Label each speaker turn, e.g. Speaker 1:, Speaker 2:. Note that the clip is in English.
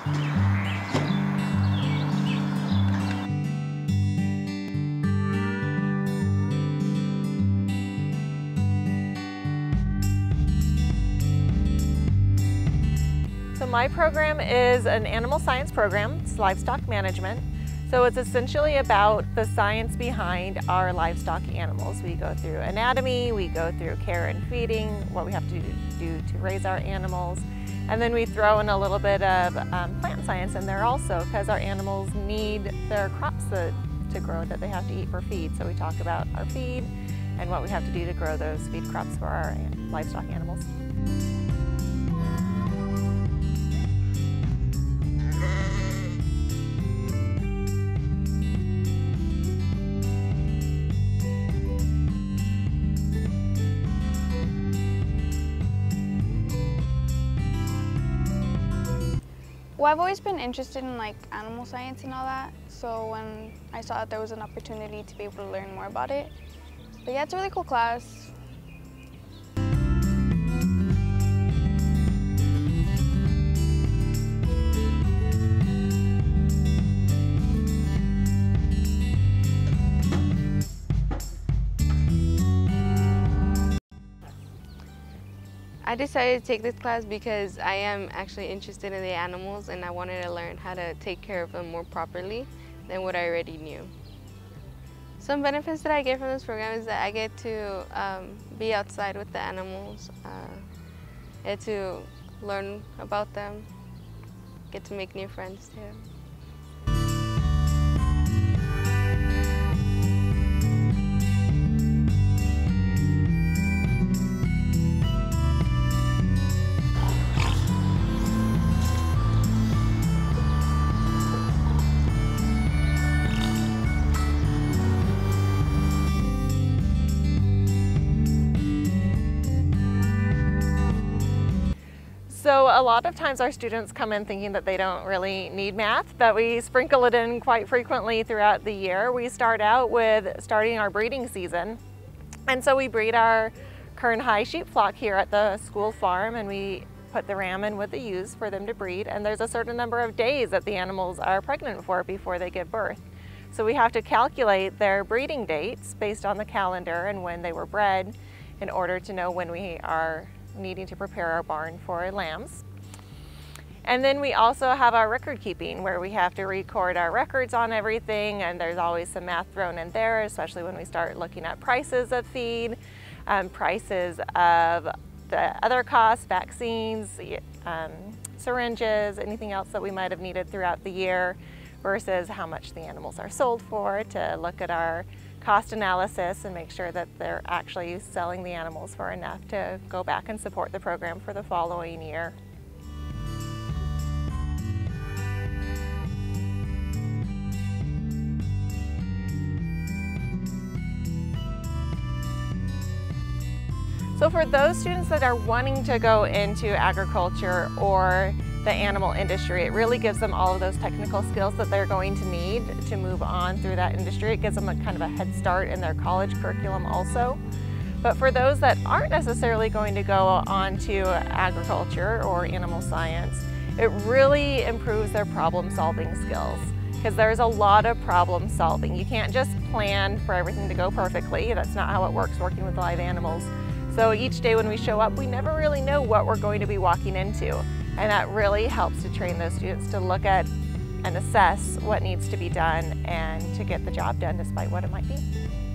Speaker 1: So my program is an animal science program. It's Livestock Management. So it's essentially about the science behind our livestock animals. We go through anatomy, we go through care and feeding, what we have to do to raise our animals, and then we throw in a little bit of plant science in there also, because our animals need their crops to grow that they have to eat for feed. So we talk about our feed and what we have to do to grow those feed crops for our livestock animals.
Speaker 2: Well, I've always been interested in animal science and all that, so when I saw that there was an opportunity to be able to learn more about it. But yeah, it's a really cool class.
Speaker 3: I decided to take this class because I am actually interested in the animals and I wanted to learn how to take care of them more properly than what I already knew. Some benefits that I get from this program is that I get to be outside with the animals, get to learn about them, get to make new friends too.
Speaker 1: So a lot of times our students come in thinking that they don't really need math, but we sprinkle it in quite frequently throughout the year. We start out with starting our breeding season. And so we breed our Kern High sheep flock here at the school farm, and we put the ram in with the ewes for them to breed. And there's a certain number of days that the animals are pregnant for before they give birth. So we have to calculate their breeding dates based on the calendar and when they were bred in order to know when we are needing to prepare our barn for lambs. And then we also have our record keeping, where we have to record our records on everything, and there's always some math thrown in there, especially when we start looking at prices of feed, prices of the other costs, vaccines, syringes, anything else that we might have needed throughout the year, versus how much the animals are sold for, to look at our cost analysis and make sure that they're actually selling the animals for enough to go back and support the program for the following year. So for those students that are wanting to go into agriculture or the animal industry, it really gives them all of those technical skills that they're going to need to move on through that industry. It gives them a kind of a head start in their college curriculum also. But for those that aren't necessarily going to go on to agriculture or animal science, it really improves their problem-solving skills, because there's a lot of problem solving. You can't just plan for everything to go perfectly. That's not how it works working with live animals. So each day when we show up, we never really know what we're going to be walking into. And that really helps to train those students to look at and assess what needs to be done and to get the job done despite what it might be.